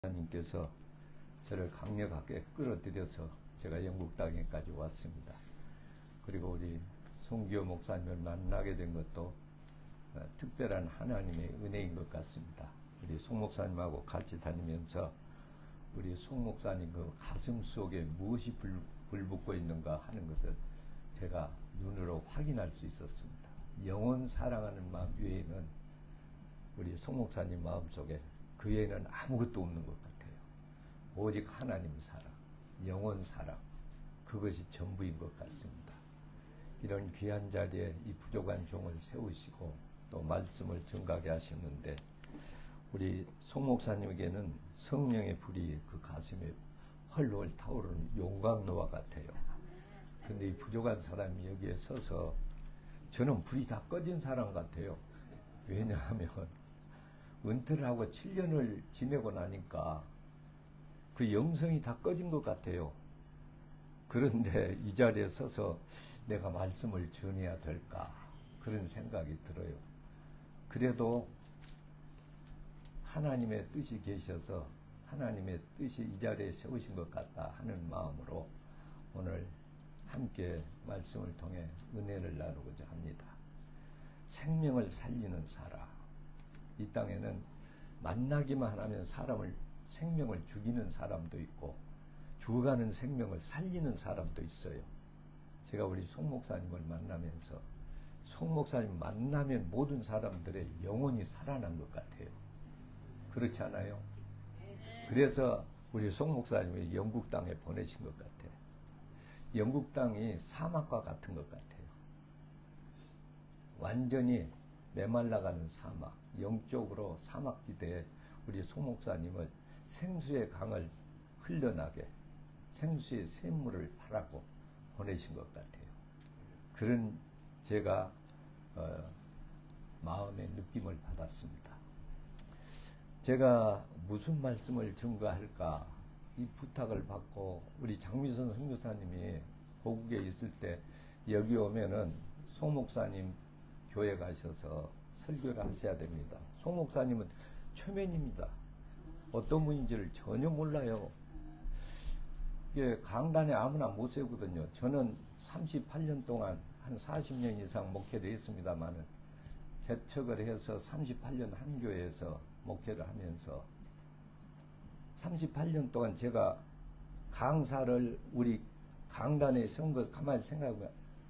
님께서 저를 강력하게 끌어들여서 제가 영국 땅에까지 왔습니다. 그리고 우리 송기호 목사님을 만나게 된 것도 특별한 하나님의 은혜인 것 같습니다. 우리 송 목사님하고 같이 다니면서 우리 송 목사님 그 가슴 속에 무엇이 불붙고 있는가 하는 것을 제가 눈으로 확인할 수 있었습니다. 영원 사랑하는 마음 외에는 우리 송 목사님 마음속에 그 외에는 아무것도 없는 것 같아요. 오직 하나님 사랑, 영원 사랑, 그것이 전부인 것 같습니다. 이런 귀한 자리에 이 부족한 종을 세우시고 또 말씀을 증가하게 하셨는데 우리 송 목사님에게는 성령의 불이 그 가슴에 헐헐 타오르는 용광로와 같아요. 근데 이 부족한 사람이 여기에 서서 저는 불이 다 꺼진 사람 같아요. 왜냐하면 은퇴를 하고 7년을 지내고 나니까 그 영성이 다 꺼진 것 같아요. 그런데 이 자리에 서서 내가 말씀을 전해야 될까 그런 생각이 들어요. 그래도 하나님의 뜻이 계셔서 하나님의 뜻이 이 자리에 세우신 것 같다 하는 마음으로 오늘 함께 말씀을 통해 은혜를 나누고자 합니다. 생명을 살리는 사람. 이 땅에는 만나기만 하면 생명을 죽이는 사람도 있고 죽어가는 생명을 살리는 사람도 있어요. 제가 우리 송 목사님을 만나면서 송 목사님 만나면 모든 사람들의 영혼이 살아난 것 같아요. 그렇지 않아요? 그래서 우리 송 목사님이 영국 땅에 보내신 것 같아요. 영국 땅이 사막과 같은 것 같아요. 완전히 메말라가는 사막, 영적으로 사막지대에 우리 송 목사님을 생수의 강을 흘러나게 생수의 샘물을 바라고 보내신 것 같아요. 그런 제가 마음의 느낌을 받았습니다. 제가 무슨 말씀을 증거할까 이 부탁을 받고 우리 장미선 선교사님이 고국에 있을 때 여기 오면은 송 목사님 교회 가셔서 설교를 하셔야 됩니다. 송 목사님은 초면입니다. 어떤 분인지를 전혀 몰라요. 이게 강단에 아무나 못 세우거든요. 저는 38년 동안 한 40년 이상 목회를 했습니다만은 개척을 해서 38년 한 교회에서 목회를 하면서 38년 동안 제가 강사를 우리 강단에 세운 것 가만히 생각해보면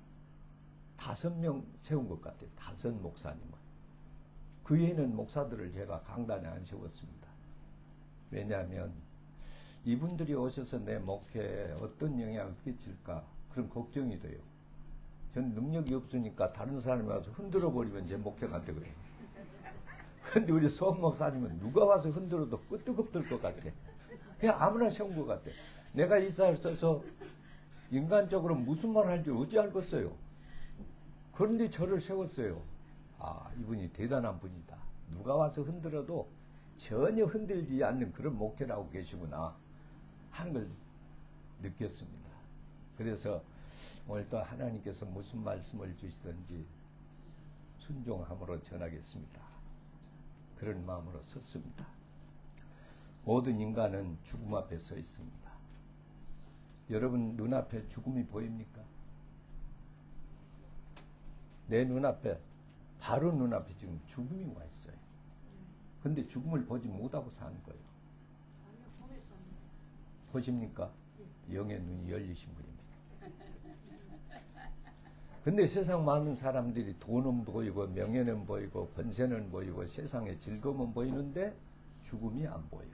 5명 세운 것 같아요. 5 목사님을. 그 외에는 목사들을 제가 강단에 안 세웠습니다. 왜냐하면 이분들이 오셔서 내 목회에 어떤 영향을 끼칠까 그런 걱정이 돼요. 전 능력이 없으니까 다른 사람이 와서 흔들어 버리면 제 목회가 안 되거든요. 그런데 우리 송 목사님은 누가 와서 흔들어도 끄떡없을 것 같아. 그냥 아무나 세운 것 같아. 내가 이 자리에 서서 인간적으로 무슨 말 할지 어찌 알겠어요. 그런데 저를 세웠어요. 아, 이분이 대단한 분이다. 누가 와서 흔들어도 전혀 흔들지 않는 그런 목회를 하고 계시구나 하는 걸 느꼈습니다. 그래서 오늘 또 하나님께서 무슨 말씀을 주시든지 순종함으로 전하겠습니다. 그런 마음으로 섰습니다. 모든 인간은 죽음 앞에 서 있습니다. 여러분 눈앞에 죽음이 보입니까? 내 눈앞에 바로 눈앞에 지금 죽음이 와 있어요. 근데 죽음을 보지 못하고 사는 거예요. 보십니까? 영의 눈이 열리신 분입니다. 근데 세상 많은 사람들이 돈은 보이고 명예는 보이고 권세는 보이고 세상의 즐거움은 보이는데 죽음이 안 보여요.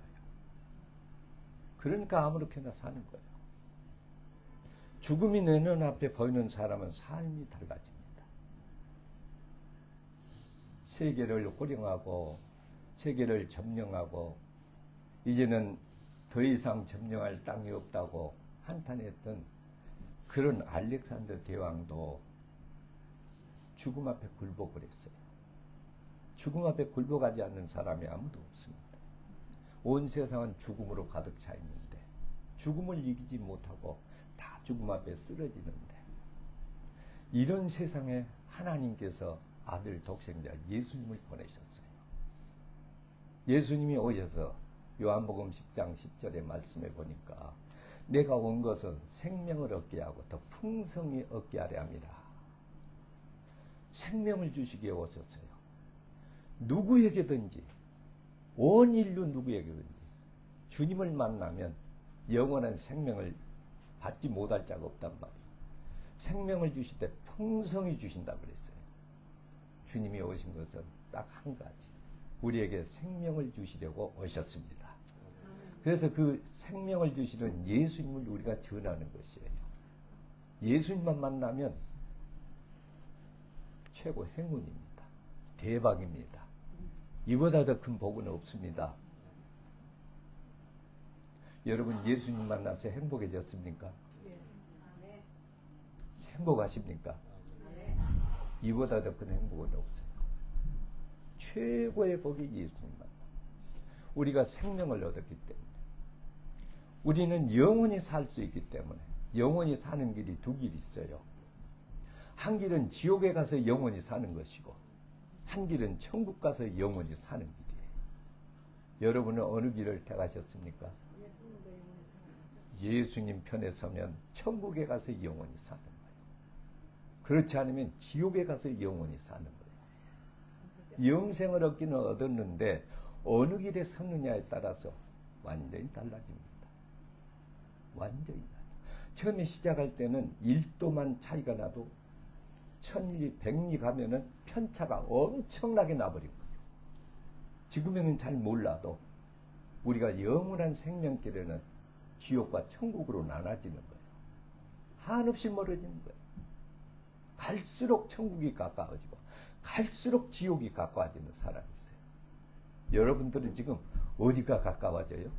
그러니까 아무렇게나 사는 거예요. 죽음이 내 눈앞에 보이는 사람은 삶이 달라집니다. 세계를 호령하고 세계를 점령하고 이제는 더 이상 점령할 땅이 없다고 한탄했던 그런 알렉산더 대왕도 죽음 앞에 굴복을 했어요. 죽음 앞에 굴복하지 않는 사람이 아무도 없습니다. 온 세상은 죽음으로 가득 차 있는데 죽음을 이기지 못하고 다 죽음 앞에 쓰러지는데 이런 세상에 하나님께서 아들 독생자 예수님을 보내셨어요. 예수님이 오셔서 요한복음 10장 10절의 말씀에 보니까 내가 온 것은 생명을 얻게 하고 더 풍성히 얻게 하려 함이라. 생명을 주시기에 오셨어요. 누구에게든지, 온 인류 누구에게든지 주님을 만나면 영원한 생명을 받지 못할 자가 없단 말이에요. 생명을 주실 때 풍성히 주신다고 그랬어요. 주님이 오신 것은 딱 한 가지. 우리에게 생명을 주시려고 오셨습니다. 그래서 그 생명을 주시는 예수님을 우리가 전하는 것이에요. 예수님만 만나면 최고 행운입니다. 대박입니다. 이보다 더 큰 복은 없습니다. 여러분 예수님 만나서 행복해졌습니까? 행복하십니까? 이보다 더 큰 행복은 없어요. 최고의 복이 예수님 만나. 우리가 생명을 얻었기 때문에, 우리는 영원히 살 수 있기 때문에, 영원히 사는 길이 두 길이 있어요. 한 길은 지옥에 가서 영원히 사는 것이고, 한 길은 천국 가서 영원히 사는 길이에요. 여러분은 어느 길을 택하셨습니까? 예수님 편에 서면 천국에 가서 영원히 사는 거예요. 그렇지 않으면 지옥에 가서 영원히 사는 거예요. 영생을 얻기는 얻었는데 어느 길에 섰느냐에 따라서 완전히 달라집니다. 완전히 달라요. 처음에 시작할 때는 1도만 차이가 나도 천리, 백리 가면은 편차가 엄청나게 나버리고, 지금에는 잘 몰라도 우리가 영원한 생명길에는 지옥과 천국으로 나눠지는 거예요. 한없이 멀어지는 거예요. 갈수록 천국이 가까워지고 갈수록 지옥이 가까워지는 사람이 있어요. 여러분들은 지금 어디가 가까워져요?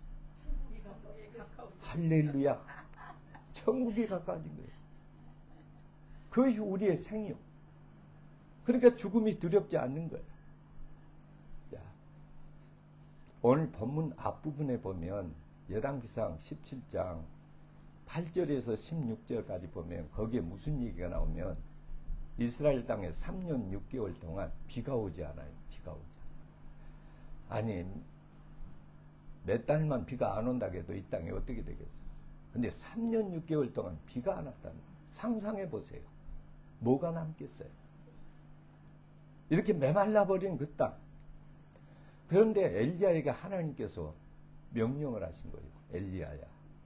할렐루야. 천국이 가까워진 거예요. 그것이 우리의 생이요. 그러니까 죽음이 두렵지 않는 거예요. 야, 오늘 본문 앞부분에 보면 열왕기상 17장 8절에서 16절까지 보면 거기에 무슨 얘기가 나오면 이스라엘 땅에 3년 6개월 동안 비가 오지 않아요. 비가 오지 않아요. 아니 몇 달만 비가 안 온다고 해도 이 땅이 어떻게 되겠어요? 근데 3년 6개월 동안 비가 안 왔다는 거예요. 상상해 보세요. 뭐가 남겠어요? 이렇게 메말라버린 그 땅. 그런데 엘리야에게 하나님께서 명령을 하신 거예요. 엘리야야,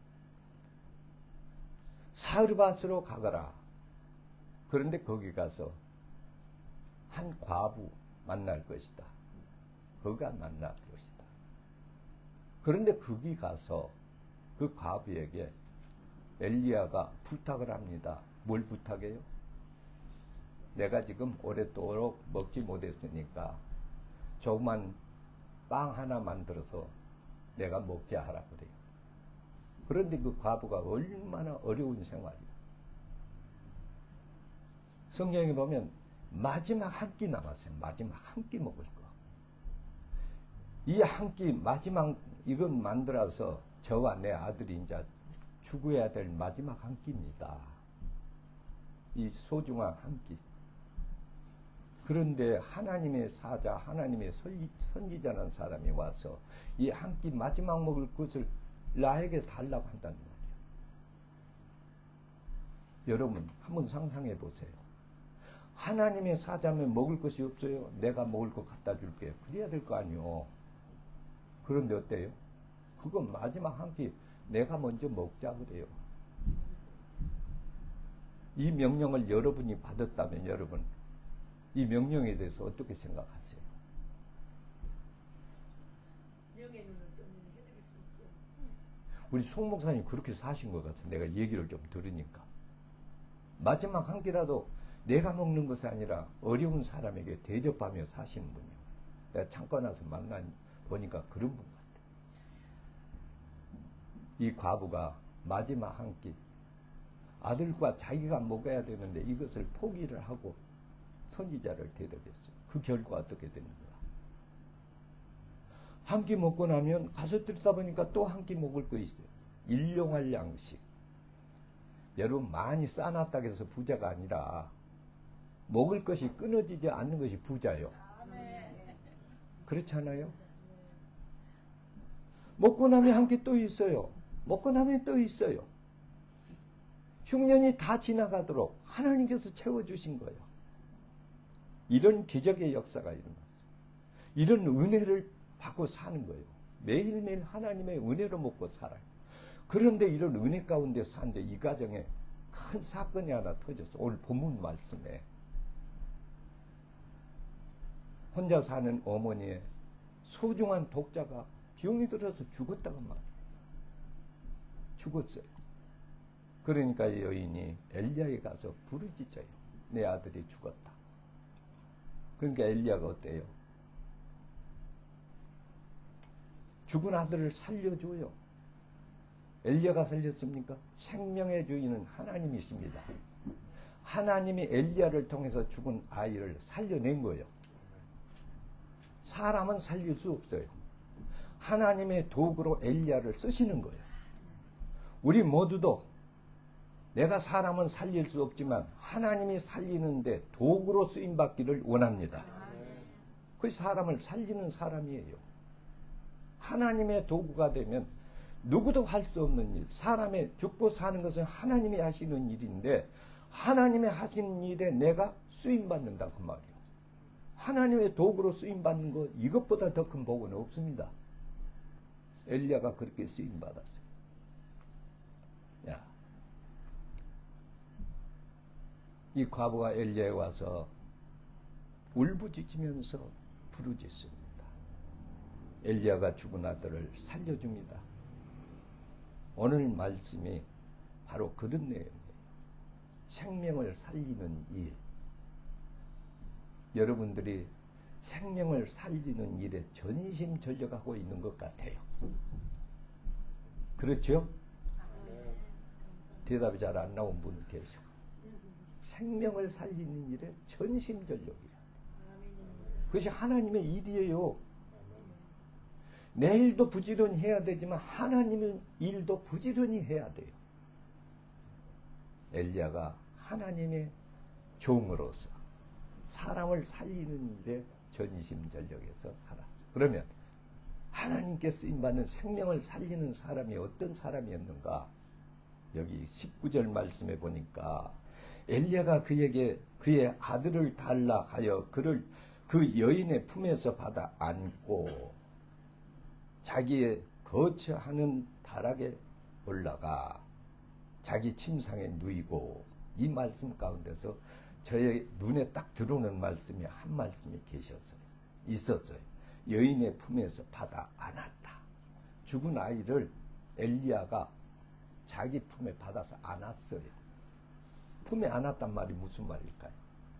사르밧으로 가거라. 그런데 거기 가서 한 과부 만날 것이다. 그가 만날 것이다. 그런데 거기 가서 그 과부에게 엘리야가 부탁을 합니다. 뭘 부탁해요? 내가 지금 오랫도록 먹지 못했으니까 조그만 빵 하나 만들어서 내가 먹게 하라 그래요. 그런데 그 과부가 얼마나 어려운 생활이에요. 성경에 보면 마지막 한 끼 남았어요. 마지막 한 끼 먹을 거. 이 한 끼 마지막 이건 만들어서 저와 내 아들이 이제 죽어야 될 마지막 한 끼입니다. 이 소중한 한 끼. 그런데 하나님의 사자, 하나님의 선지자라는 사람이 와서 이 한 끼 마지막 먹을 것을 나에게 달라고 한다는 말이에요. 여러분 한번 상상해 보세요. 하나님의 사자면 먹을 것이 없어요. 내가 먹을 것 갖다 줄게. 그래야 될 거 아니요. 그런데 어때요? 그건 마지막 한 끼 내가 먼저 먹자 그래요. 이 명령을 여러분이 받았다면 여러분 이 명령에 대해서 어떻게 생각하세요? 우리 송 목사님 그렇게 사신 것 같아. 내가 얘기를 좀 들으니까. 마지막 한 끼라도 내가 먹는 것이 아니라 어려운 사람에게 대접하며 사시는 분이요. 내가 잠깐 와서 보니까 그런 분 같아. 이 과부가 마지막 한 끼, 아들과 자기가 먹어야 되는데 이것을 포기를 하고 선지자를 대접했어요. 그 결과 어떻게 되는 거야? 한 끼 먹고 나면 가서 들다 보니까 또 한 끼 먹을 거 있어요. 일용할 양식. 여러분 많이 쌓아놨다고 해서 부자가 아니라 먹을 것이 끊어지지 않는 것이 부자예요. 그렇지 않아요? 먹고 나면 한 개 또 있어요. 먹고 나면 또 있어요. 흉년이 다 지나가도록 하나님께서 채워주신 거예요. 이런 기적의 역사가 일어났어요. 이런 은혜를 받고 사는 거예요. 매일매일 하나님의 은혜로 먹고 살아요. 그런데 이런 은혜 가운데 사는데 이 가정에 큰 사건이 하나 터졌어요. 오늘 본문 말씀에 혼자 사는 어머니의 소중한 독자가 병이 들어서 죽었다고 말이에요. 죽었어요. 그러니까 여인이 엘리야에 가서 부르짖어요. 내 아들이 죽었다. 그러니까 엘리야가 어때요? 죽은 아들을 살려줘요. 엘리야가 살렸습니까? 생명의 주인은 하나님이십니다. 하나님이 엘리야를 통해서 죽은 아이를 살려낸 거예요. 사람은 살릴 수 없어요. 하나님의 도구로 엘리야를 쓰시는 거예요. 우리 모두도 내가 사람은 살릴 수 없지만 하나님이 살리는데 도구로 쓰임받기를 원합니다. 그 사람을 살리는 사람이에요. 하나님의 도구가 되면 누구도 할 수 없는 일, 사람의 죽고 사는 것은 하나님이 하시는 일인데 하나님이 하시는 일에 내가 쓰임받는다 그 말이에요. 하나님의 도구로 쓰임받는 것 이것보다 더 큰 복은 없습니다. 엘리야가 그렇게 쓰임받았어요. 야, 이 과부가 엘리야에 와서 울부짖으면서 부르짖습니다. 엘리야가 죽은 아들을 살려줍니다. 오늘 말씀이 바로 그런 내용이에요. 생명을 살리는 일. 여러분들이 생명을 살리는 일에 전심전력하고 있는 것 같아요. 그렇죠? 대답이 잘 안 나온 분 계셔. 생명을 살리는 일에 전심전력이야. 그것이 하나님의 일이에요. 내 일도 부지런히 해야 되지만 하나님의 일도 부지런히 해야 돼요. 엘리야가 하나님의 종으로서 사람을 살리는 일에 전심전력해서 살았어요. 그러면 하나님께 쓰임받는 생명을 살리는 사람이 어떤 사람이었는가? 여기 19절 말씀에 보니까 엘리야가 그에게 그의 아들을 달라 하여 그를 그 여인의 품에서 받아 안고 자기의 거처하는 다락에 올라가 자기 침상에 누이고, 이 말씀 가운데서 저의 눈에 딱 들어오는 말씀이 한 말씀이 있었어요. 여인의 품에서 받아 안았다. 죽은 아이를 엘리야가 자기 품에 받아서 안았어요. 품에 안았단 말이 무슨 말일까요?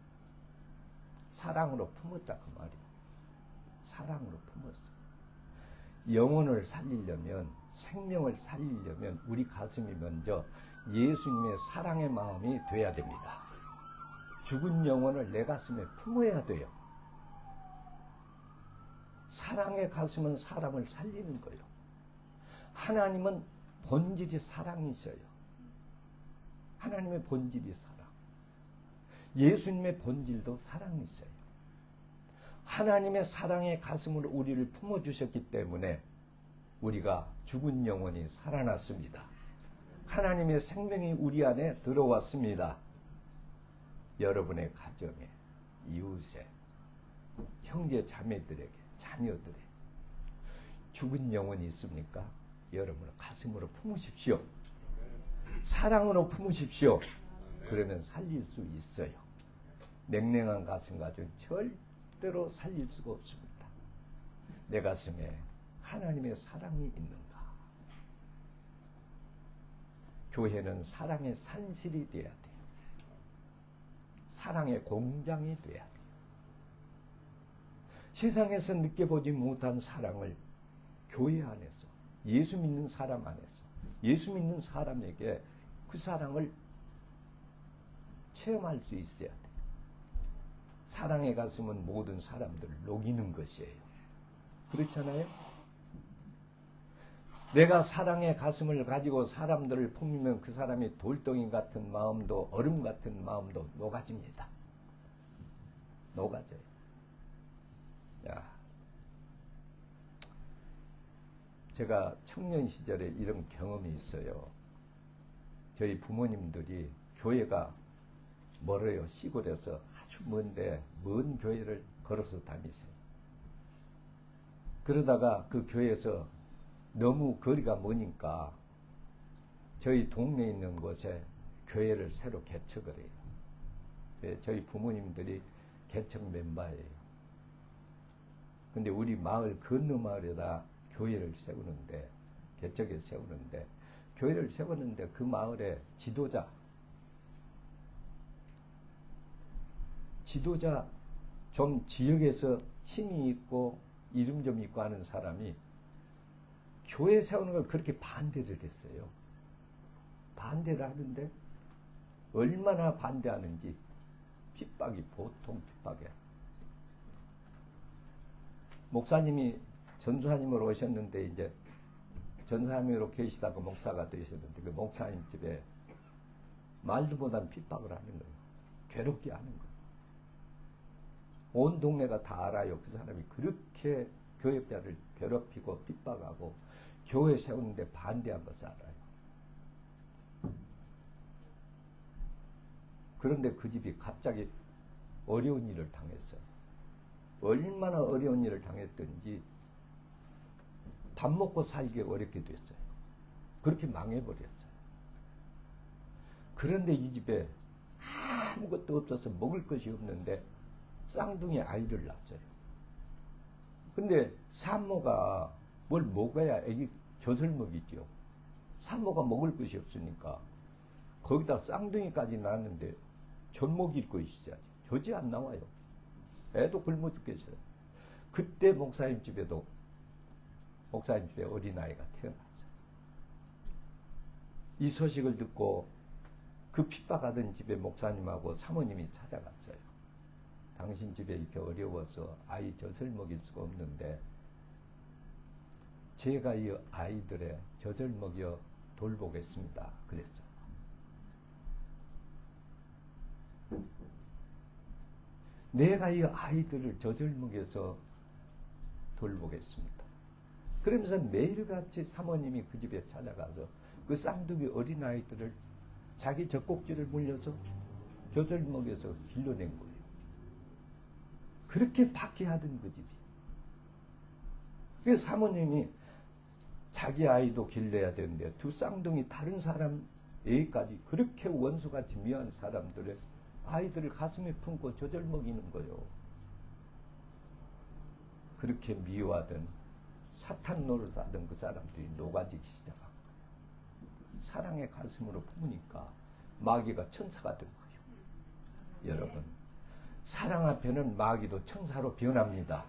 사랑으로 품었다 그 말이에요. 사랑으로 품었어. 영혼을 살리려면, 생명을 살리려면 우리 가슴이 먼저 예수님의 사랑의 마음이 돼야 됩니다. 죽은 영혼을 내 가슴에 품어야 돼요. 사랑의 가슴은 사람을 살리는 거예요. 하나님은 본질이 사랑이셔요. 하나님의 본질이 사랑. 예수님의 본질도 사랑이셔요. 하나님의 사랑의 가슴으로 우리를 품어주셨기 때문에 우리가 죽은 영혼이 살아났습니다. 하나님의 생명이 우리 안에 들어왔습니다. 여러분의 가정에, 이웃에, 형제 자매들에게, 자녀들에게 죽은 영혼이 있습니까? 여러분 가슴으로 품으십시오. 사랑으로 품으십시오. 그러면 살릴 수 있어요. 냉랭한 가슴 가지고는 절대로 살릴 수가 없습니다. 내 가슴에 하나님의 사랑이 있는가? 교회는 사랑의 산실이 돼야 돼요. 사랑의 공장이 돼야 돼요. 세상에서 느껴보지 못한 사랑을 교회 안에서, 예수 믿는 사람 안에서, 예수 믿는 사람에게 그 사랑을 체험할 수 있어야 돼요. 사랑의 가슴은 모든 사람들을 녹이는 것이에요. 그렇잖아요? 내가 사랑의 가슴을 가지고 사람들을 품으면 그 사람이 돌덩이 같은 마음도, 얼음 같은 마음도 녹아집니다. 녹아져요. 야, 제가 청년 시절에 이런 경험이 있어요. 저희 부모님들이 교회가 멀어요. 시골에서 아주 먼데 먼 교회를 걸어서 다니세요. 그러다가 그 교회에서 너무 거리가 머니까 저희 동네에 있는 곳에 교회를 새로 개척을 해요. 네, 저희 부모님들이 개척 멤버예요. 근데 우리 마을 건너 마을에다 교회를 세우는데, 개척에 세우는데, 교회를 세우는데 그 마을에 지도자 좀 지역에서 힘이 있고 이름 좀 있고 하는 사람이 교회 세우는 걸 그렇게 반대를 했어요. 반대를 하는데 얼마나 반대하는지 핍박이 보통 핍박이야. 목사님이 전사님으로 오셨는데 이제 전사님으로 계시다가 목사가 되셨는데 그 목사님 집에 말도 못한 핍박을 하는 거예요. 괴롭게 하는 거예요. 온 동네가 다 알아요. 그 사람이 그렇게 교역자를 괴롭히고 핍박하고 교회 세우는데 반대한 것을 알아요. 그런데 그 집이 갑자기 어려운 일을 당했어요. 얼마나 어려운 일을 당했던지 밥 먹고 살기 어렵게 됐어요. 그렇게 망해버렸어요. 그런데 이 집에 아무것도 없어서 먹을 것이 없는데 쌍둥이 아이를 낳았어요. 근데 산모가 뭘 먹어야 애기 젖을 먹이죠. 산모가 먹을 것이 없으니까 거기다 쌍둥이까지 낳았는데 젖 먹일 것이지. 젖이 안 나와요. 애도 굶어 죽겠어요. 그때 목사님 집에 어린아이가 태어났어요. 이 소식을 듣고 그 핍박하던 집에 목사님하고 사모님이 찾아갔어요. 당신 집에 이렇게 어려워서 아이 젖을 먹일 수가 없는데 제가 이 아이들의 젖을 먹여 돌보겠습니다. 그랬어요. 내가 이 아이들을 젖을 먹여서 돌보겠습니다. 그러면서 매일같이 사모님이 그 집에 찾아가서 그 쌍둥이 어린아이들을 자기 젖꼭지를 물려서 젖을 먹여서 길러낸 거예요. 그렇게 박해하던 그 집이. 그래서 사모님이 자기 아이도 길러야 되는데 두 쌍둥이 다른 사람 애까지 그렇게 원수같이 미워한 사람들의 아이들을 가슴에 품고 젖을 먹이는 거예요. 그렇게 미워하던 사탄 노릇하던 그 사람들이 녹아지기 시작한 거예요. 사랑의 가슴으로 품으니까 마귀가 천사가 된 거예요. 여러분, 사랑 앞에는 마귀도 천사로 변합니다.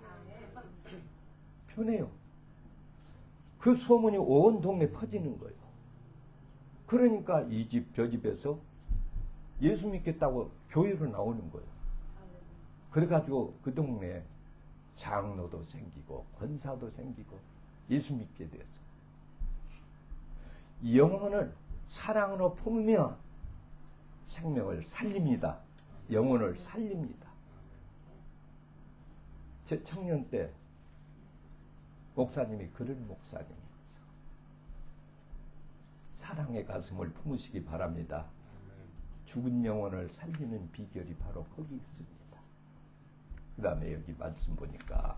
변해요. 그 소문이 온 동네에 퍼지는 거예요. 그러니까 이 집 저 집에서 예수 믿겠다고 교회로 나오는 거예요. 그래가지고 그 동네에 장로도 생기고 권사도 생기고 예수 믿게 되었어요. 영혼을 사랑으로 품으며 생명을 살립니다. 영혼을 살립니다. 제 청년 때 목사님이 그런 목사님이었어. 사랑의 가슴을 품으시기 바랍니다. 죽은 영혼을 살리는 비결이 바로 거기 있습니다. 그 다음에 여기 말씀 보니까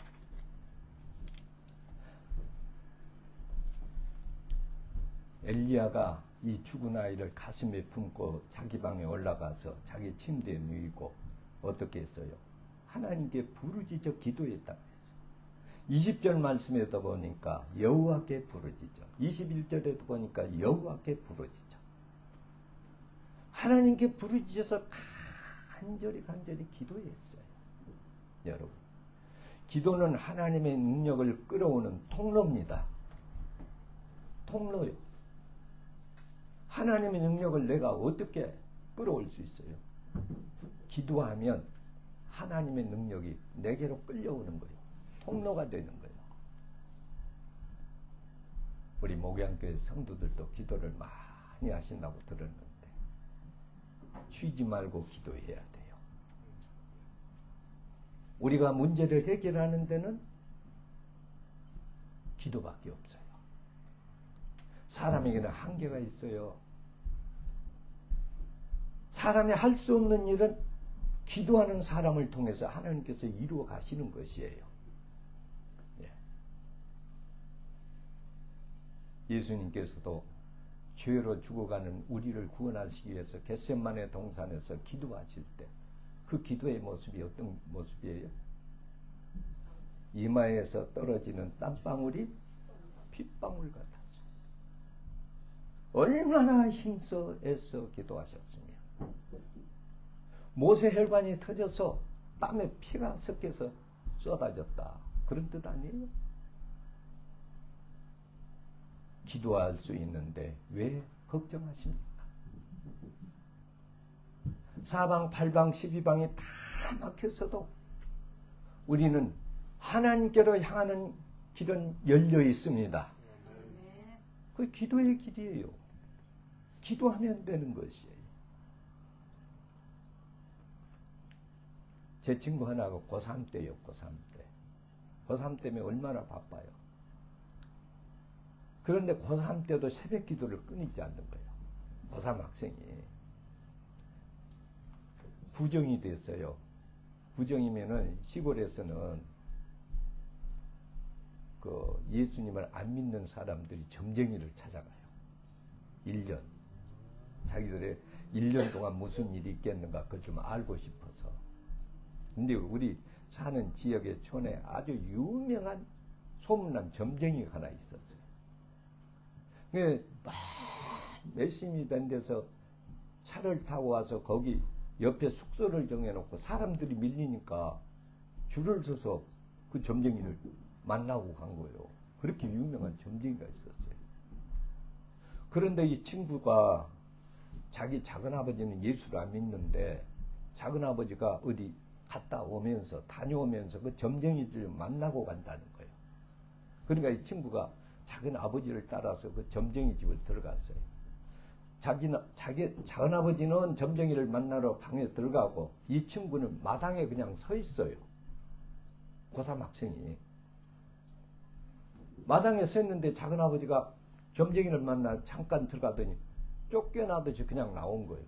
엘리야가 이 죽은 아이를 가슴에 품고 자기 방에 올라가서 자기 침대에 누이고 어떻게 했어요? 하나님께 부르짖어 기도했다고 했어요. 20절 말씀에도 보니까 여호와께 부르짖어, 21절에도 보니까 여호와께 부르짖어. 하나님께 부르짖어서 간절히 기도했어요. 여러분, 기도는 하나님의 능력을 끌어오는 통로입니다. 통로요. 하나님의 능력을 내가 어떻게 끌어올 수 있어요? 기도하면 하나님의 능력이 내게로 끌려오는 거예요. 통로가 되는 거예요. 우리 목양교회 성도들도 기도를 많이 하신다고 들었는데 쉬지 말고 기도해야 돼요. 우리가 문제를 해결하는 데는 기도밖에 없어요. 사람에게는 한계가 있어요. 사람이 할 수 없는 일은 기도하는 사람을 통해서 하나님께서 이루어 가시는 것이에요. 예. 예수님께서도 죄로 죽어가는 우리를 구원하시기 위해서 겟세마네 동산에서 기도하실 때 그 기도의 모습이 어떤 모습이에요? 이마에서 떨어지는 땀방울이 핏방울 같았어. 얼마나 힘써 애써 기도하셨으며 모세 혈관이 터져서 땀에 피가 섞여서 쏟아졌다. 그런 뜻 아니에요? 기도할 수 있는데 왜 걱정하십니까? 사방, 팔방, 12방이 다 막혔어도 우리는 하나님께로 향하는 길은 열려 있습니다. 그 기도의 길이에요. 기도하면 되는 것이에요. 제 친구 하나가 고3 때요, 고3 때. 고3 때문에 얼마나 바빠요. 그런데 고3 때도 새벽 기도를 끊이지 않는 거예요. 고3 학생이. 구정이 됐어요. 구정이면은 시골에서는 그 예수님을 안 믿는 사람들이 점쟁이를 찾아가요. 1년. 자기들의 1년 동안 무슨 일이 있겠는가 그걸 좀 알고 싶어서. 근데 우리 사는 지역의 촌에 아주 유명한 소문난 점쟁이가 하나 있었어요. 근데 막 몇십이 된 데서 차를 타고 와서 거기 옆에 숙소를 정해놓고 사람들이 밀리니까 줄을 서서 그 점쟁이를 만나고 간 거예요. 그렇게 유명한 점쟁이가 있었어요. 그런데 이 친구가 자기 작은아버지는 예수를 안 믿는데 작은아버지가 어디 갔다 오면서 다녀오면서 그 점쟁이들을 만나고 간다는 거예요. 그러니까 이 친구가 작은아버지를 따라서 그 점쟁이 집을 들어갔어요. 자기 작은아버지는 점쟁이를 만나러 방에 들어가고 이 친구는 마당에 그냥 서 있어요. 고3 학생이. 마당에 서 있는데 작은아버지가 점쟁이를 만나 잠깐 들어가더니 쫓겨나듯이 그냥 나온 거예요.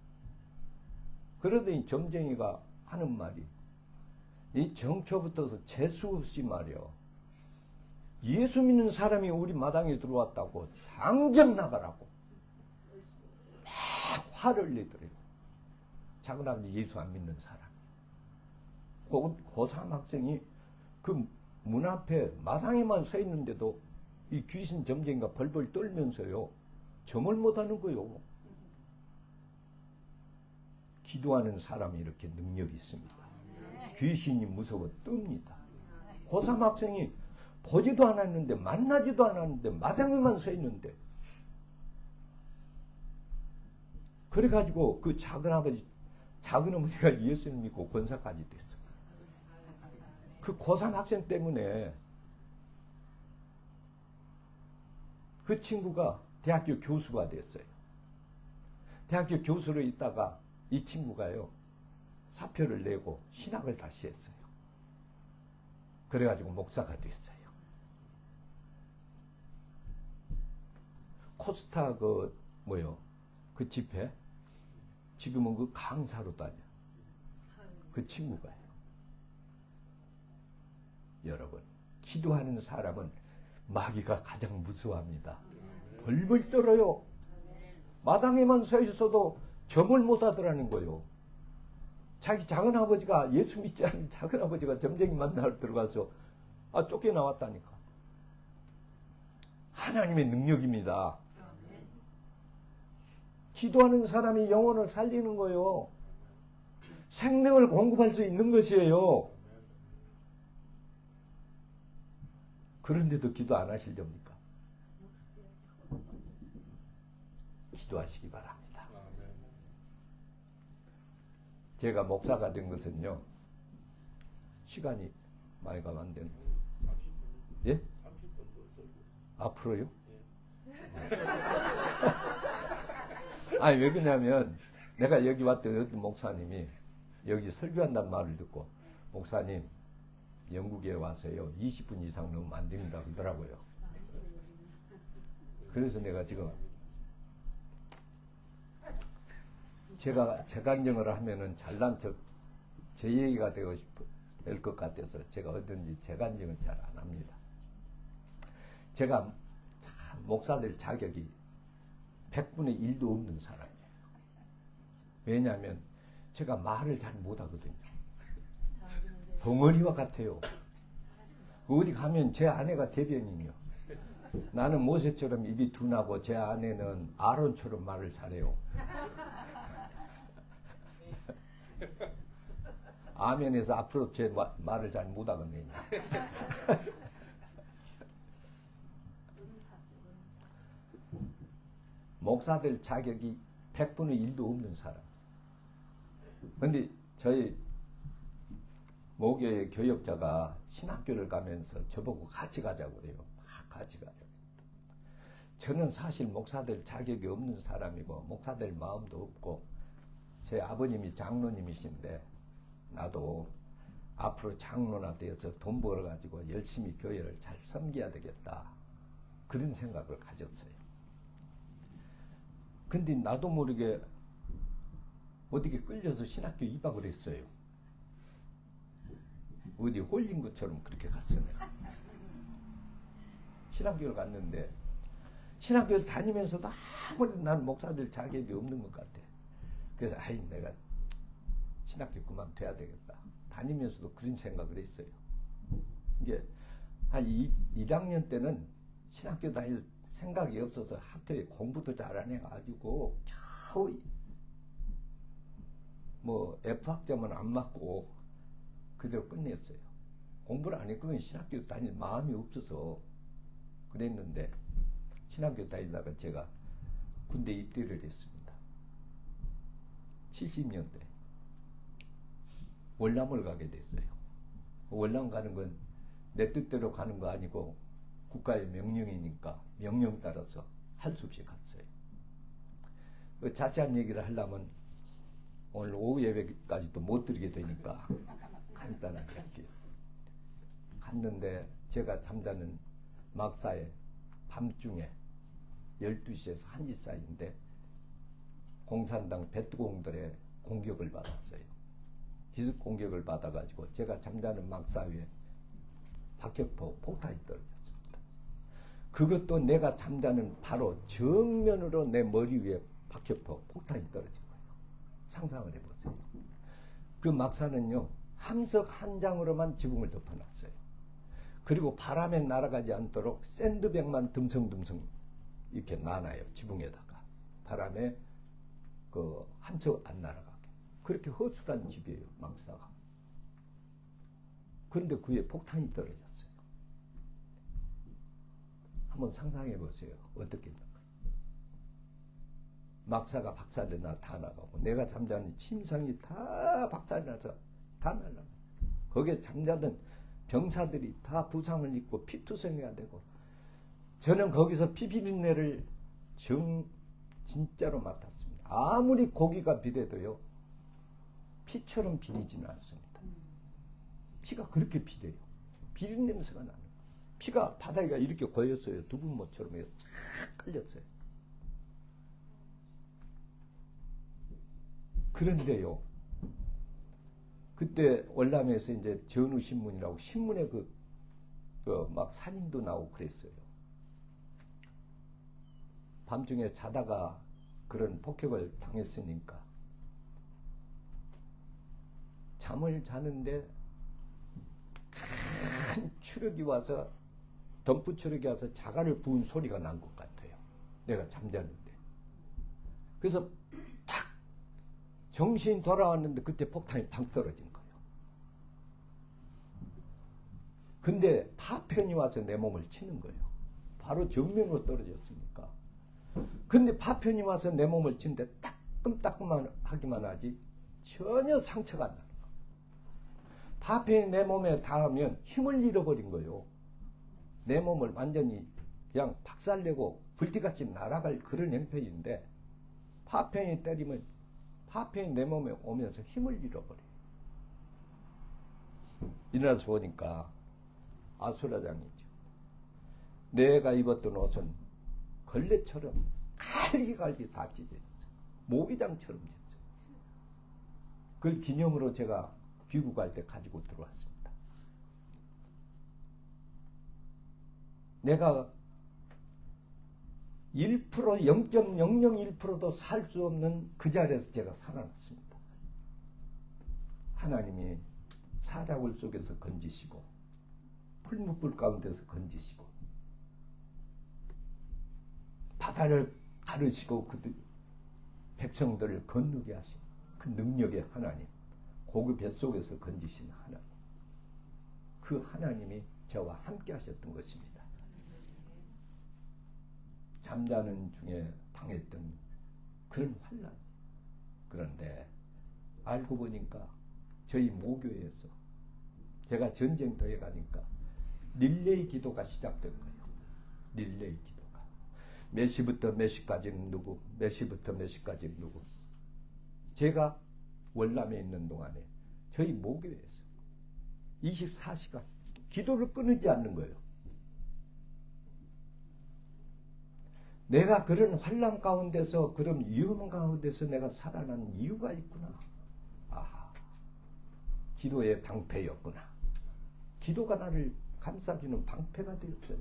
그러더니 점쟁이가 하는 말이 이 정초부터서 재수 없이 말이요. 예수 믿는 사람이 우리 마당에 들어왔다고 당장 나가라고 막 화를 내더래요. 작은아버지 예수 안 믿는 사람. 고3 학생이 그 문 앞에 마당에만 서 있는데도 이 귀신 점쟁이가 벌벌 떨면서요. 점을 못하는 거요. 기도하는 사람이 이렇게 능력이 있습니다. 귀신이 무서워 뜹니다. 고3 학생이 보지도 않았는데 만나지도 않았는데 마당에만 서 있는데 그래가지고 그 작은어머니가 예수를 믿고 권사까지 됐어. 그 고3 학생 때문에 그 친구가 대학교 교수가 됐어요. 대학교 교수로 있다가 이 친구가요 사표를 내고 신학을 다시 했어요. 그래가지고 목사가 됐어요. 코스타 그 집회 지금은 그 강사로 다녀. 그 친구가요. 여러분 기도하는 사람은 마귀가 가장 무서워합니다. 벌벌 떨어요. 마당에만 서 있어도 점을 못 하더라는 거예요. 자기 작은아버지가 예수 믿지 않는 작은아버지가 점쟁이 만나러 들어가서 쫓겨나왔다니까. 하나님의 능력입니다. 기도하는 사람이 영혼을 살리는 거예요. 생명을 공급할 수 있는 것이에요. 그런데도 기도 안 하시렵니까? 기도하시기 바랍니다. 제가 목사가 된 것은요, 시간이 많이 가면 안 되는. 예? 앞으로요? 아니, 왜 그러냐면, 내가 여기 왔던 어떤 목사님이 여기 설교한다는 말을 듣고, 목사님, 영국에 와서요, 20분 이상 넘으면 안 됩니다. 그러더라고요. 그래서 내가 지금 제가 재간증을 하면은 잘난 척 제 얘기가 될 것 같아서 제가 어떤지 재간증을 잘 안 합니다. 제가 목사될 자격이 100분의 1도 없는 사람이에요. 왜냐하면 제가 말을 잘 못하거든요. 벙어리와 같아요. 어디 가면 제 아내가 대변인이요. 나는 모세처럼 입이 둔하고 제 아내는 아론처럼 말을 잘해요. 아멘에서 앞으로 제 말을 잘 못하거든요. 목사될 자격이 100분의 1도 없는 사람. 근데 저희 모교의 교역자가 신학교를 가면서 저보고 같이 가자고 그래요. 막 같이 가자고. 저는 사실 목사될 자격이 없는 사람이고 목사될 마음도 없고 제 아버님이 장로님이신데 나도 앞으로 장로나 되어서 돈 벌어가지고 열심히 교회를 잘 섬겨야 되겠다. 그런 생각을 가졌어요. 근데 나도 모르게 어떻게 끌려서 신학교 입학을 했어요. 어디 홀린 것처럼 그렇게 갔어요. 신학교를 갔는데 신학교를 다니면서도 아무래도 난 목사될 자격이 없는 것 같아. 그래서 내가 신학교 그만둬야 되겠다. 다니면서도 그런 생각을 했어요. 이게 한 1학년 때는 신학교 다닐 생각이 없어서 학교에 공부도 잘 안 해가지고 겨우 뭐 F학점은 안 맞고 그대로 끝냈어요. 공부를 안 했거든. 신학교 다닐 마음이 없어서 그랬는데 신학교 다니다가 제가 군대 입대를 했습니다. 70년대 월남을 가게 됐어요. 월남 가는 건 내 뜻대로 가는 거 아니고 국가의 명령이니까 명령 따라서 할 수 없이 갔어요. 그 자세한 얘기를 하려면 오늘 오후 예배까지도 못 드리게 되니까 간단하게 할게요. 갔는데 제가 잠자는 막사에 밤중에 12시에서 1시 사이인데 공산당 베트공들의 공격을 받았어요. 기습 공격을 받아가지고 제가 잠자는 막사 위에 박격포 폭탄이 떨어졌습니다. 그것도 내가 잠자는 바로 정면으로 내 머리 위에 박격포 폭탄이 떨어진 거예요. 상상을 해보세요. 그 막사는요 함석 한 장으로만 지붕을 덮어놨어요. 그리고 바람에 날아가지 않도록 샌드백만 듬성듬성 이렇게 놔놔요. 지붕에다가 바람에 그 함석 안 날아가게. 그렇게 허술한 집이에요. 막사가. 그런데 그 위에 폭탄이 떨어졌어요. 한번 상상해 보세요. 어떻겠는가. 막사가 박살나 다 나가고 내가 잠자는 침상이 다 박살나서 다 날아가요. 거기에 잠자던 병사들이 다 부상을 입고 피투성이가 되고 저는 거기서 피비린내를 진짜로 맡았습니다. 아무리 고기가 비려도요 피처럼 비리지는 않습니다. 피가 그렇게 비려요. 비린냄새가 나는 거예요. 피가 바닥에 이렇게 고였어요. 두부모처럼 해서 쫙 깔렸어요. 그런데요 그때 월남에서 이제 전우신문이라고 신문에 막 사진도 나오고 그랬어요. 밤중에 자다가 그런 폭격을 당했으니까 잠을 자는데 큰 추력이 와서 덤프 추력이 와서 자갈을 부은 소리가 난 것 같아요. 내가 잠자는데. 그래서 탁 정신이 돌아왔는데 그때 폭탄이 팡 떨어진 거예요. 근데 파편이 와서 내 몸을 치는 거예요. 바로 정면으로 떨어졌으니까. 근데 파편이 와서 내 몸을 치는데 따끔따끔하기만 하지 전혀 상처가 안 나는 거예요. 파편이 내 몸에 닿으면 힘을 잃어버린 거예요. 내 몸을 완전히 그냥 박살내고 불띠같이 날아갈 그런 형편인데 파편이 때리면 파편이 내 몸에 오면서 힘을 잃어버려요. 일어나서 보니까 아수라장이죠. 내가 입었던 옷은 걸레처럼 갈기갈기 다 찢어졌어요. 모기장처럼 됐어요. 그걸 기념으로 제가 귀국할 때 가지고 들어왔습니다. 내가 1%, 0.001%도 살 수 없는 그 자리에서 제가 살아났습니다. 하나님이 사자굴 속에서 건지시고 풀무불 가운데서 건지시고 바다를 가르시고 그 백성들을 건너게 하신 그 능력의 하나님, 고그 뱃속에서 건지신 하나님, 그 하나님이 저와 함께 하셨던 것입니다. 잠자는 중에 당했던 그런 환난. 그런데 알고 보니까 저희 모교에서 제가 전쟁터에 가니까 릴레이 기도가 시작된 거예요. 릴레이 기도가. 몇 시부터 몇 시까지는 누구, 몇 시부터 몇 시까지는 누구. 제가 월남에 있는 동안에 저희 모교에서 24시간 기도를 끊이지 않는 거예요. 내가 그런 환난 가운데서, 그런 위험 가운데서 내가 살아나는 이유가 있구나. 아하, 기도의 방패였구나. 기도가 나를 감싸주는 방패가 되었어요.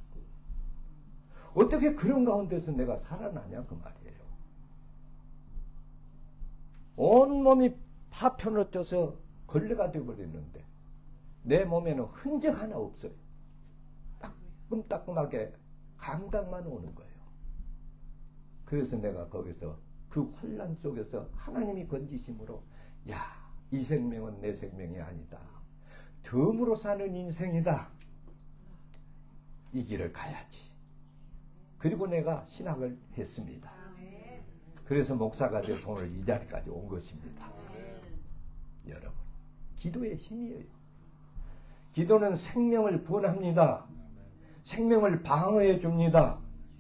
어떻게 그런 가운데서 내가 살아나냐 그 말이에요. 온몸이 파편어져서 걸레가 되어버렸는데 내 몸에는 흔적 하나 없어요. 따끔따끔하게 감각만 오는 거예요. 그래서 내가 거기서 그 환난 속에서 하나님이 건지심으로, 야, 이 생명은 내 생명이 아니다. 덤으로 사는 인생이다. 이 길을 가야지. 그리고 내가 신학을 했습니다. 그래서 목사가 돼서 오늘 이 자리까지 온 것입니다. 여러분, 기도의 힘이에요. 기도는 생명을 구원합니다. 생명을 방어해 줍니다.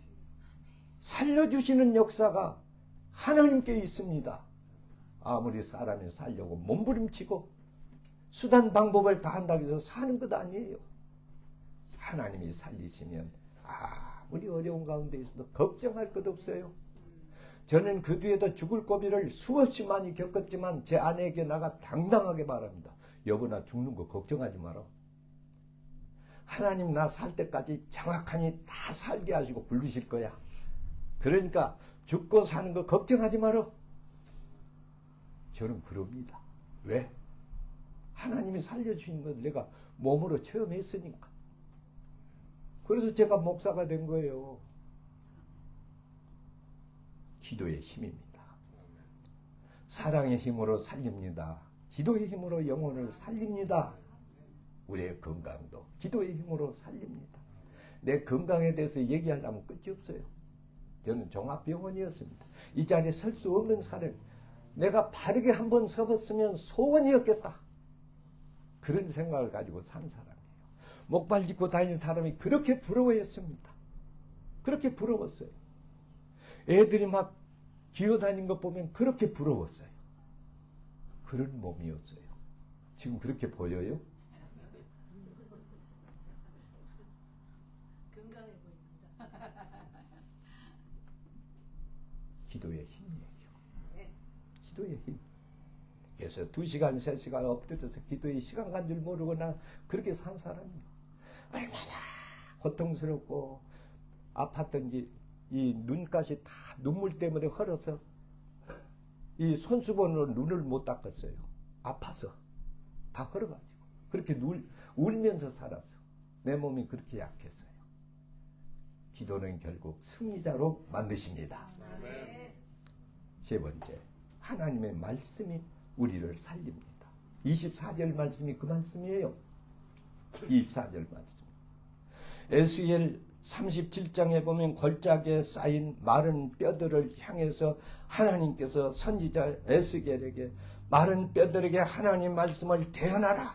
살려주시는 역사가 하나님께 있습니다. 아무리 사람이 살려고 몸부림치고 수단 방법을 다 한다고 해서 사는 것 아니에요. 하나님이 살리시면 아무리 어려운 가운데 있어도 걱정할 것 없어요. 저는 그 뒤에도 죽을 고비를 수없이 많이 겪었지만 제 아내에게 나가 당당하게 말합니다. 여보, 나 죽는 거 걱정하지 마라. 하나님 나 살 때까지 정확하니 다 살게 하시고 부르실 거야. 그러니까 죽고 사는 거 걱정하지 마라. 저는 그럽니다. 왜? 하나님이 살려주신 걸 내가 몸으로 체험했으니까. 그래서 제가 목사가 된 거예요. 기도의 힘입니다. 사랑의 힘으로 살립니다. 기도의 힘으로 영혼을 살립니다. 우리의 건강도 기도의 힘으로 살립니다. 내 건강에 대해서 얘기하려면 끝이 없어요. 저는 종합병원이었습니다. 이 자리에 설 수 없는 사람, 내가 바르게 한번 서봤으면 소원이었겠다. 그런 생각을 가지고 산 사람이에요. 목발 짚고 다니는 사람이 그렇게 부러워했습니다. 그렇게 부러웠어요. 애들이 막 기어다니는 것 보면 그렇게 부러웠어요. 그런 몸이었어요. 지금 그렇게 보여요? 건강해 보입니다. 기도의 힘이에요. 기도의 힘. 그래서 2시간, 3시간 엎드려서 기도의 시간 간 줄 모르거나 그렇게 산 사람이에요. 얼마나 고통스럽고 아팠던지 이 눈가시 다 눈물 때문에 흘러서 이 손수건으로 눈을 못 닦았어요. 아파서 다 흘러가지고 그렇게 울면서 살았어. 내 몸이 그렇게 약했어요. 기도는 결국 승리자로 만드십니다. 세 번째, 하나님의 말씀이 우리를 살립니다. 24절 말씀이 그 말씀이에요. 24절 말씀. 에스겔 37장에 보면 골짜기에 쌓인 마른 뼈들을 향해서 하나님께서 선지자 에스겔에게 마른 뼈들에게 하나님 말씀을 대언하라.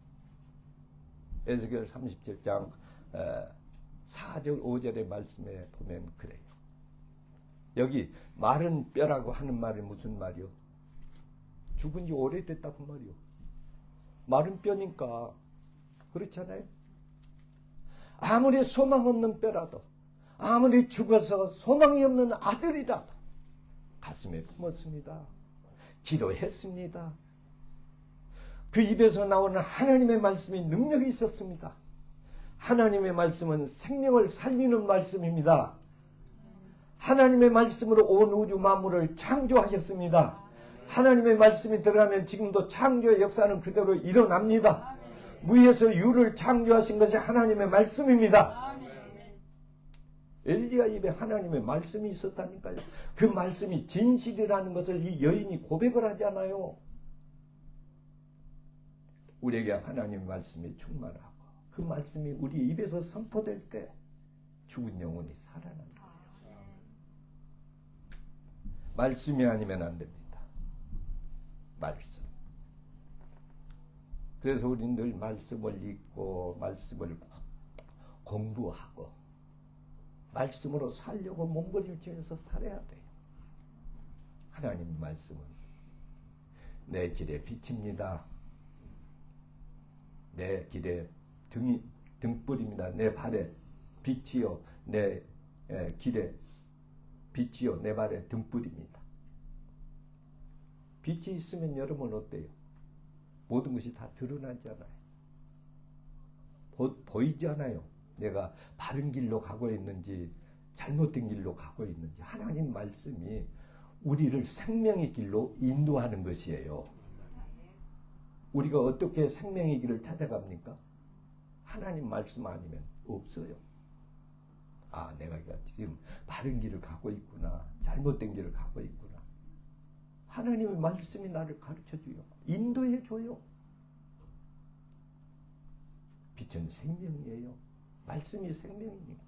에스겔 37장 4절 5절의 말씀에 보면 그래요. 여기 마른 뼈라고 하는 말이 무슨 말이요? 죽은 지 오래됐다고 말이요. 마른 뼈니까 그렇잖아요. 아무리 소망 없는 뼈라도, 아무리 죽어서 소망이 없는 아들이라도 가슴에 품었습니다. 기도했습니다. 그 입에서 나오는 하나님의 말씀이 능력이 있었습니다. 하나님의 말씀은 생명을 살리는 말씀입니다. 하나님의 말씀으로 온 우주 만물을 창조하셨습니다. 하나님의 말씀이 들어가면 지금도 창조의 역사는 그대로 일어납니다. 무에서 유를 창조하신 것이 하나님의 말씀입니다. 엘리야 입에 하나님의 말씀이 있었다니까요. 그 말씀이 진실이라는 것을 이 여인이 고백을 하잖아요. 우리에게 하나님의 말씀이 충만하고 그 말씀이 우리 입에서 선포될 때 죽은 영혼이 살아납니다. 말씀이 아니면 안 됩니다. 말씀. 그래서 우리는 늘 말씀을 읽고 말씀을 공부하고 말씀으로 살려고 몸부림치면서 살아야 돼요. 하나님 말씀은 내 길의 빛입니다. 내 길의 등불입니다. 내 발의 빛이요. 내 길의 빛이요. 내 발의 등불입니다. 빛이 있으면 여러분 어때요? 모든 것이 다 드러나잖아요. 보이잖아요. 내가 바른 길로 가고 있는지 잘못된 길로 가고 있는지. 하나님 말씀이 우리를 생명의 길로 인도하는 것이에요. 우리가 어떻게 생명의 길을 찾아갑니까? 하나님 말씀 아니면 없어요. 아, 내가 지금 바른 길을 가고 있구나. 잘못된 길을 가고 있구나. 하나님의 말씀이 나를 가르쳐줘요. 인도해줘요. 빛은 생명이에요. 말씀이 생명이니까.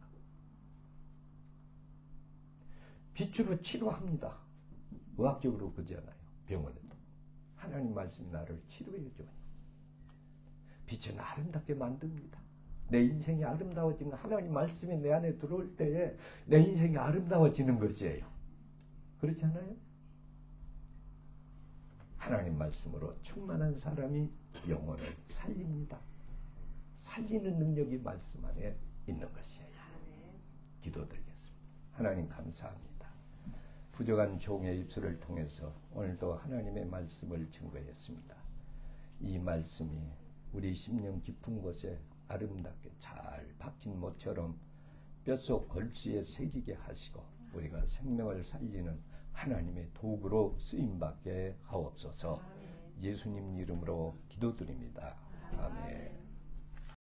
빛으로 치료합니다. 의학적으로 그러잖아요. 병원에도. 하나님 말씀이 나를 치료해줘요. 빛은 아름답게 만듭니다. 내 인생이 아름다워지는 거, 하나님 말씀이 내 안에 들어올 때에 내 인생이 아름다워지는 것이에요. 그렇지 않아요? 하나님 말씀으로 충만한 사람이 영혼을 살립니다. 살리는 능력이 말씀 안에 있는 것이에요. 기도드리겠습니다. 하나님 감사합니다. 부족한 종의 입술을 통해서 오늘도 하나님의 말씀을 증거했습니다. 이 말씀이 우리 심령 깊은 곳에 아름답게 잘 박힌 못처럼 뼛속 걸수에 새기게 하시고 우리가 생명을 살리는 하나님의 도구로 쓰임받게 하옵소서. 예수님 이름으로 기도드립니다. 아멘.